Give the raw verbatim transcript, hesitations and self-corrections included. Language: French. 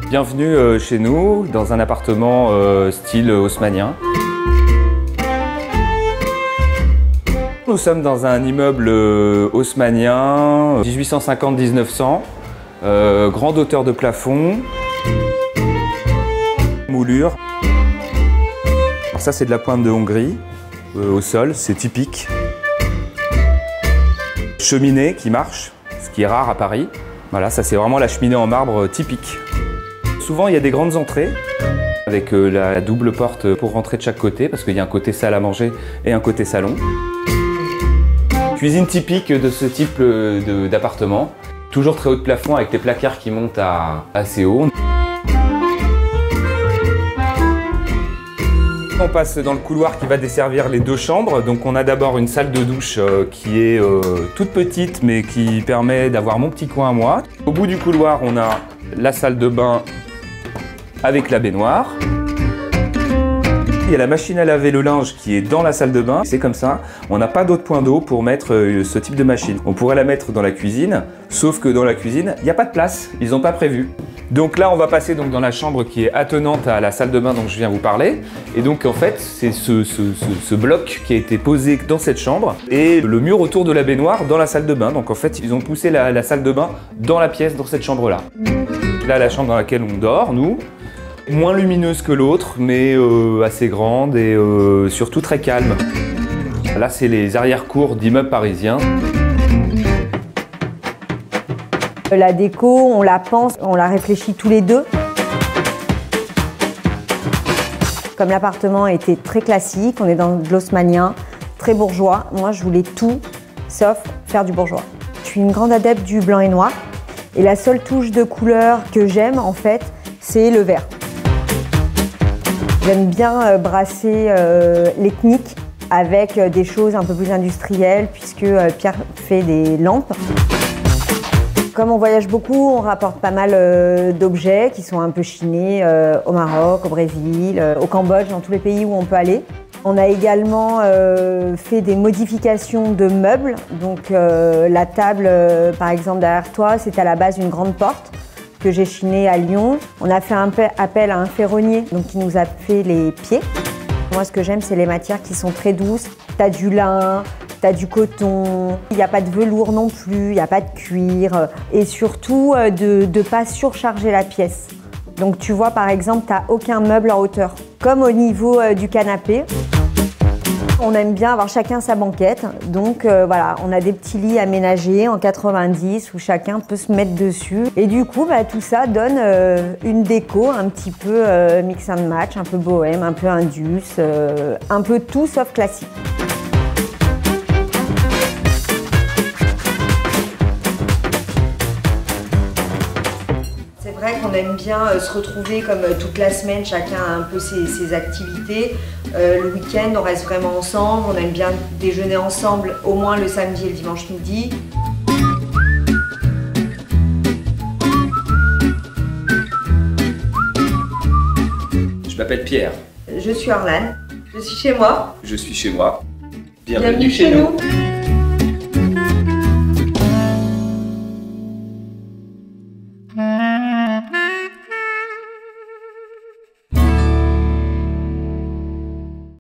Bienvenue euh, chez nous, dans un appartement euh, style haussmannien. Nous sommes dans un immeuble euh, haussmannien, mille huit cent cinquante à mille neuf cents, euh, grande hauteur de plafond, moulure. Alors ça c'est de la pointe de Hongrie, euh, au sol, c'est typique. Cheminée qui marche, ce qui est rare à Paris. Voilà, ça c'est vraiment la cheminée en marbre typique. Souvent il y a des grandes entrées avec euh, la double porte pour rentrer de chaque côté parce qu'il y a un côté salle à manger et un côté salon. Cuisine typique de ce type euh, d'appartement. Toujours très haut de plafond avec des placards qui montent à assez haut. On passe dans le couloir qui va desservir les deux chambres. Donc on a d'abord une salle de douche euh, qui est euh, toute petite mais qui permet d'avoir mon petit coin à moi. Au bout du couloir, on a la salle de bain avec la baignoire. Il y a la machine à laver le linge qui est dans la salle de bain. C'est comme ça, on n'a pas d'autre point d'eau pour mettre euh, ce type de machine. On pourrait la mettre dans la cuisine, sauf que dans la cuisine, il n'y a pas de place. Ils n'ont pas prévu. Donc là, on va passer donc dans la chambre qui est attenante à la salle de bain dont je viens vous parler. Et donc en fait, c'est ce, ce, ce, ce bloc qui a été posé dans cette chambre et le mur autour de la baignoire dans la salle de bain. Donc en fait, ils ont poussé la, la salle de bain dans la pièce, dans cette chambre-là. Là, la chambre dans laquelle on dort, nous. Moins lumineuse que l'autre, mais euh, assez grande et euh, surtout très calme. Là, c'est les arrière-cours d'immeubles parisiens. La déco, on la pense, on la réfléchit tous les deux. Comme l'appartement était très classique, on est dans de l'haussmannien, très bourgeois. Moi, je voulais tout, sauf faire du bourgeois. Je suis une grande adepte du blanc et noir. Et la seule touche de couleur que j'aime, en fait, c'est le vert. J'aime bien brasser euh, l'ethnique avec des choses un peu plus industrielles puisque euh, Pierre fait des lampes. Comme on voyage beaucoup, on rapporte pas mal euh, d'objets qui sont un peu chinés euh, au Maroc, au Brésil, euh, au Cambodge, dans tous les pays où on peut aller. On a également euh, fait des modifications de meubles. Donc euh, la table, euh, par exemple, derrière toi, c'est à la base une grande porte que j'ai chiné à Lyon. On a fait un appel à un ferronnier donc qui nous a fait les pieds. Moi, ce que j'aime, c'est les matières qui sont très douces. T'as du lin, t'as du coton, il n'y a pas de velours non plus, il n'y a pas de cuir. Et surtout, de ne pas surcharger la pièce. Donc tu vois, par exemple, t'as aucun meuble en hauteur. Comme au niveau euh, du canapé. On aime bien avoir chacun sa banquette, donc euh, voilà, on a des petits lits aménagés en quatre-vingt-dix où chacun peut se mettre dessus. Et du coup, bah, tout ça donne euh, une déco un petit peu euh, mix and match, un peu bohème, un peu indus, euh, un peu tout sauf classique. C'est vrai qu'on aime bien euh, se retrouver comme euh, toute la semaine, chacun a un peu ses, ses activités. Euh, le week-end, on reste vraiment ensemble, on aime bien déjeuner ensemble, au moins le samedi et le dimanche midi. Je m'appelle Pierre. Je suis Orlane, je suis chez moi. Je suis chez moi. Bienvenue, Bienvenue chez nous. nous.